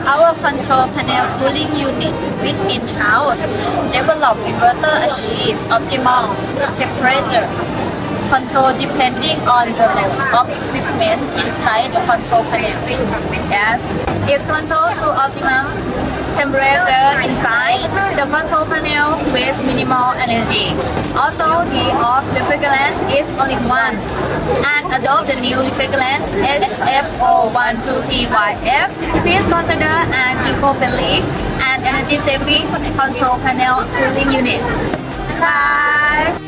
Our control panel cooling unit with in-house developed inverter achieve optimal temperature control depending on the level of equipment inside the control panel. Yes, it's controlled to optimum temperature inside the control panel with minimal energy. Also, the off refrigerant is only one, and adopt the new refrigerant SFO12TYF. Please consider an eco-friendly and energy-saving control panel cooling unit. Bye.